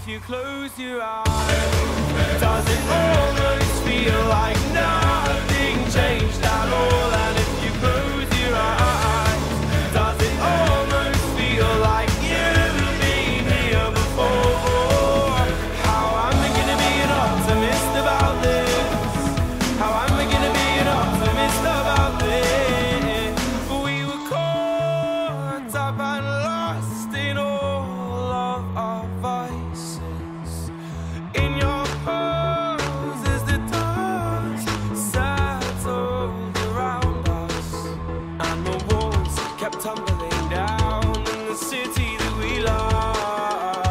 if you close your eyes, does it almost feel like nothing changed at all? And if you close your eyes, does it almost feel like you've been here before? How am I gonna be an optimist about this? How am I gonna be an optimist about this? We were caught up and lost in all of our vices. In your pose as the dust settled around us, and the walls kept tumbling down in the city that we love.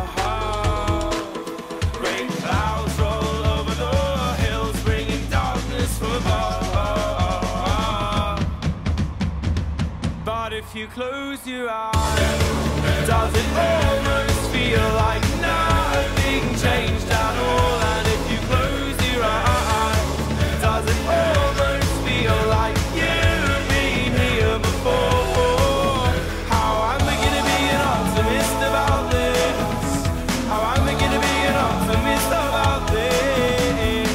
Great clouds roll over the hills, bringing darkness from above. But if you close your eyes, does it almost feel like nothing changed at all? And if you close your eyes, does it almost feel like you've been here before? How am I gonna be an optimist about this? How am I gonna be an optimist about this?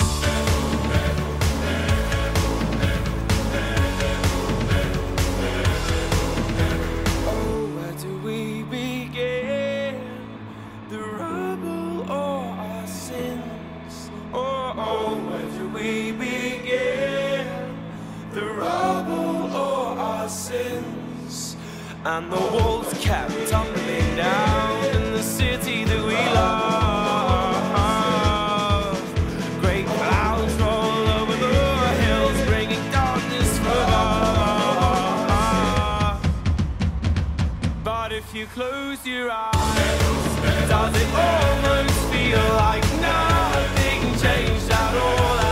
Oh, where do we begin? The rubble or our sins? Oh, where do we begin? The rubble or our sins? And the walls kept tumbling down in the city that we love. Great clouds roll over the hills, bringing darkness from above. But if you close your eyes, does it almost feel like nothing changed at all?